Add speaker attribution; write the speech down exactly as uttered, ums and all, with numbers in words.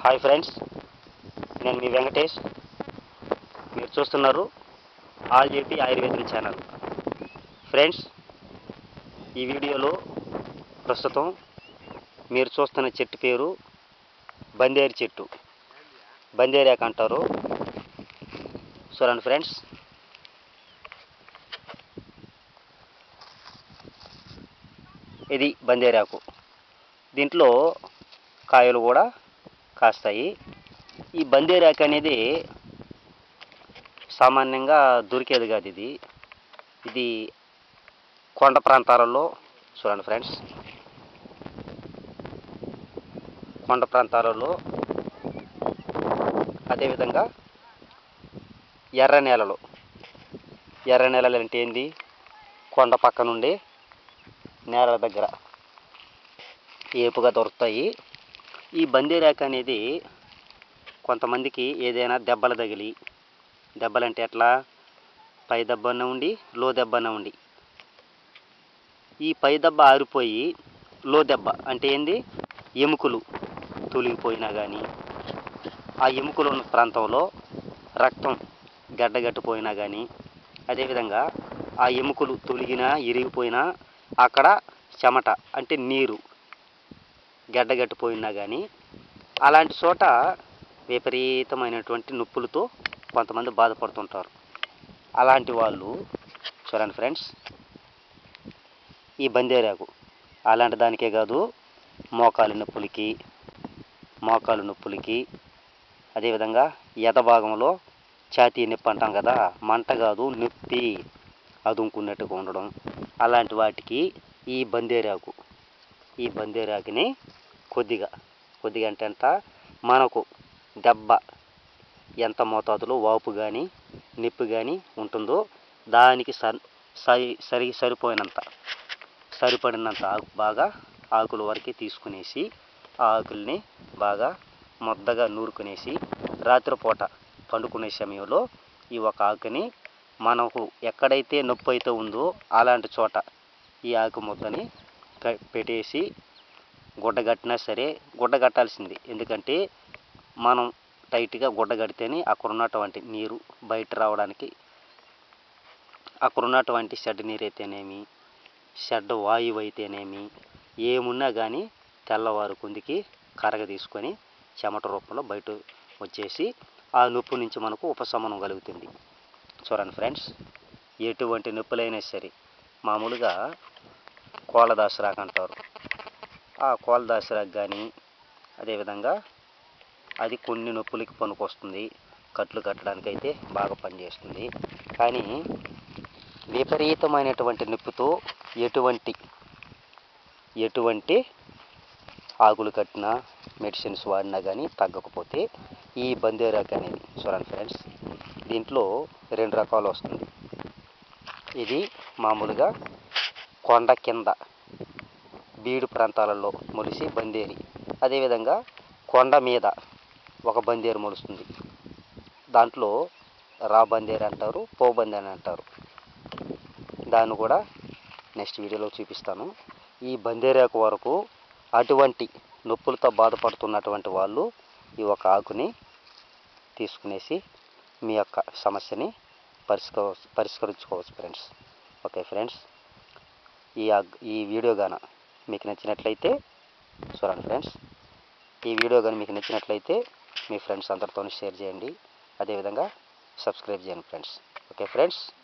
Speaker 1: Hi friends, నేను మీ వెంకటేష్. మీరు చూస్తున్నారు all JP Ayurvedam channel. Friends, ఈ వీడియోలో ప్రస్తుతం మీరు చూస్తున్న చెట్టు పేరు బందేరు చెట్టు, బందేరాకు అంటారు. చూడండి ఫ్రెండ్స్, ఇది బందేరాకు. దీంట్లో కాయలు కూడా కాస్తాయి. ఈ బందేరాకు అనేది సామాన్యంగా దొరికేది కాదు. ఇది ఇది కొండ ప్రాంతాలలో, చూడండి ఫ్రెండ్స్, కొండ ప్రాంతాలలో, అదేవిధంగా ఎర్ర నేలలు. ఎర్ర నేలలు అంటే ఏంది? కొండ పక్క నుండి నేల దగ్గర ఏపుగా దొరుకుతాయి. ఈ బందేరాకు అనేది కొంతమందికి ఏదైనా దెబ్బలు తగిలి, దెబ్బలంటే ఎట్లా, పై దెబ్బన ఉండి లో దెబ్బన ఉండి, ఈ పై దెబ్బ ఆరిపోయి లో దెబ్బ అంటే ఏంది, ఎముకలు తొలిగిపోయినా కానీ, ఆ ఎముకలు ఉన్న ప్రాంతంలో రక్తం గడ్డగట్టిపోయినా కానీ, అదేవిధంగా ఆ ఎముకలు తొలిగినా ఇరిగిపోయినా అక్కడ చెమట అంటే నీరు గడ్డగట్టిపోయినా కానీ, అలాంటి చోట విపరీతమైనటువంటి నొప్పులతో కొంతమంది బాధపడుతుంటారు. అలాంటి వాళ్ళు చూడండి ఫ్రెండ్స్, ఈ బందేరాకు అలాంటి దానికే కాదు, మోకాలు నొప్పులకి మోకాలు నొప్పులకి అదేవిధంగా ఎద భాగంలో ఛాతీ నొప్పి అంటాం కదా, మంట కాదు నొప్పి అదుముకున్నట్టుగా ఉండడం, అలాంటి వాటికి ఈ బందేరాకు ఈ బందేరాకుని కొద్దిగా కొద్దిగా అంటే ఎంత, మనకు దెబ్బ ఎంత మోతాదులో వాపు కానీ నొప్పి కానీ ఉంటుందో దానికి సరి సరి సరిపోయినంత సరిపడినంత ఆకు బాగా ఆకుల వరకు తీసుకునేసి, ఆ ఆకుల్ని బాగా ముద్దగా నూరుకునేసి రాత్రిపూట పండుకునే సమయంలో ఈ ఒక ఆకుని మనకు ఎక్కడైతే నొప్పి అయితే ఉందో అలాంటి చోట ఈ ఆకు ముద్దని పెట్టేసి గుడ్డ కట్టినా సరే, గుడ్డ కట్టాల్సింది. ఎందుకంటే మనం టైట్గా గుడ్డ కడితేనే అక్కడ ఉన్నటువంటి నీరు బయట రావడానికి, అక్కడ ఉన్నటువంటి చెడ్డ నీరు అయితేనేమి, చెడ్డ వాయువు అయితేనేమి, ఏమున్నా కానీ తెల్లవారు కుందికి కరగ తీసుకొని చెమట రూపంలో బయట వచ్చేసి ఆ నొప్పి నుంచి మనకు ఉపశమనం కలుగుతుంది. చూడండి ఫ్రెండ్స్, ఎటువంటి నొప్పులైనా సరే, మామూలుగా కోలదాసరాకు అంటారు. ఆ కోలదాసరాకు కానీ అదేవిధంగా అది కొన్ని నొప్పులకి పనికొస్తుంది, కట్లు కట్టడానికి అయితే బాగా పనిచేస్తుంది. కానీ విపరీతమైనటువంటి నొప్పితో ఎటువంటి ఎటువంటి ఆకులు కట్టినా మెడిసిన్స్ వాడినా కానీ తగ్గకపోతే ఈ బందేరాకు అనేది చూడండి ఫ్రెండ్స్, దీంట్లో రెండు రకాలు వస్తుంది. ఇది మామూలుగా కొండ కింద బీడు ప్రాంతాలలో మొలిసి బందేరి, అదేవిధంగా కొండ మీద ఒక బందేరు మొలుస్తుంది. దాంట్లో రా బందేరు అంటారు, పో బందేరు అంటారు. దాన్ని కూడా నెక్స్ట్ వీడియోలో చూపిస్తాను. ఈ బందేరాకు వరకు అటువంటి నొప్పులతో బాధపడుతున్నటువంటి వాళ్ళు ఈ ఒక ఆకుని తీసుకునేసి మీ యొక్క సమస్యని పరిష్క పరిష్కరించుకోవచ్చు ఫ్రెండ్స్. ఓకే ఫ్రెండ్స్, ఈ ఈ వీడియో గాన మీకు నచ్చినట్లయితే చూడండి ఫ్రెండ్స్, ఈ వీడియో కానీ మీకు నచ్చినట్లయితే మీ ఫ్రెండ్స్ అందరితో షేర్ చేయండి, అదేవిధంగా సబ్స్క్రైబ్ చేయండి ఫ్రెండ్స్. Okay friends.